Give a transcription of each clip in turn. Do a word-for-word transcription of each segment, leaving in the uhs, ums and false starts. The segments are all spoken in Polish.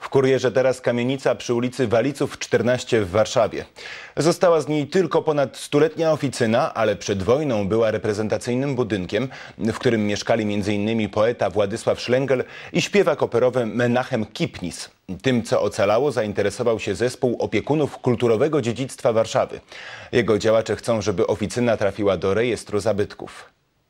W Kurierze teraz kamienica przy ulicy Waliców czternaście w Warszawie. Została z niej tylko ponad stuletnia oficyna, ale przed wojną była reprezentacyjnym budynkiem, w którym mieszkali między innymi poeta Władysław Szlengel i śpiewak operowy Menachem Kipnis. Tym, co ocalało, zainteresował się zespół opiekunów kulturowego dziedzictwa Warszawy. Jego działacze chcą, żeby oficyna trafiła do rejestru zabytków.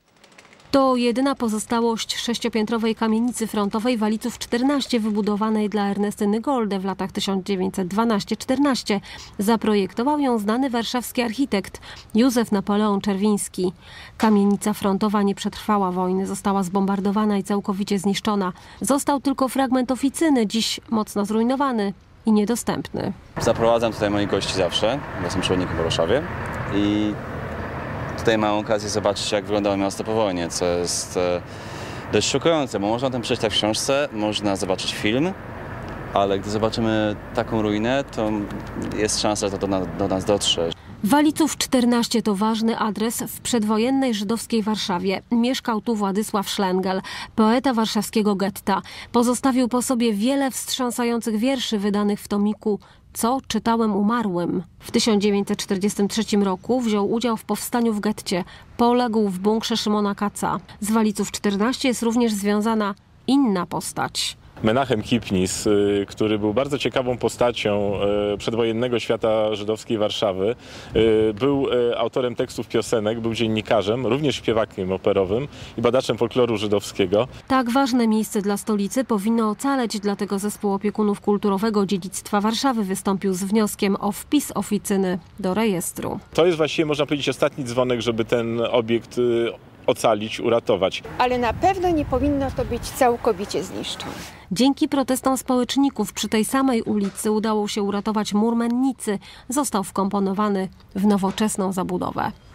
To jedyna pozostałość sześciopiętrowej kamienicy frontowej Waliców czternaście, wybudowanej dla Ernestyny Golde w latach tysiąc dziewięćset dwanaście czternaście. Zaprojektował ją znany warszawski architekt Józef Napoleon Czerwiński. Kamienica frontowa nie przetrwała wojny, została zbombardowana i całkowicie zniszczona. Został tylko fragment oficyny, dziś mocno zrujnowany i niedostępny. Zaprowadzam tutaj moich gości zawsze, bo jestem przewodnikiem w Warszawie i tutaj mam okazję zobaczyć, jak wyglądało miasto po wojnie, co jest e, dość szokujące, bo można o tym przeczytać w książce, można zobaczyć film, ale gdy zobaczymy taką ruinę, to jest szansa, że to do, do nas dotrze. Waliców czternaście to ważny adres w przedwojennej żydowskiej Warszawie. Mieszkał tu Władysław Szlengel, poeta warszawskiego getta. Pozostawił po sobie wiele wstrząsających wierszy wydanych w tomiku Co czytałem umarłym. W tysiąc dziewięćset czterdziestym trzecim roku wziął udział w powstaniu w getcie. Poległ w bunkrze Szymona Katza. Z Waliców czternaście jest również związana inna postać. Menachem Kipnis, który był bardzo ciekawą postacią przedwojennego świata żydowskiej Warszawy. Był autorem tekstów piosenek, był dziennikarzem, również śpiewakiem operowym i badaczem folkloru żydowskiego. Tak ważne miejsce dla stolicy powinno ocaleć, dlatego zespół opiekunów kulturowego dziedzictwa Warszawy wystąpił z wnioskiem o wpis oficyny do rejestru. To jest właściwie, można powiedzieć, ostatni dzwonek, żeby ten obiekt ocalić, uratować. Ale na pewno nie powinno to być całkowicie zniszczone. Dzięki protestom społeczników przy tej samej ulicy udało się uratować mur mennicy. Został wkomponowany w nowoczesną zabudowę.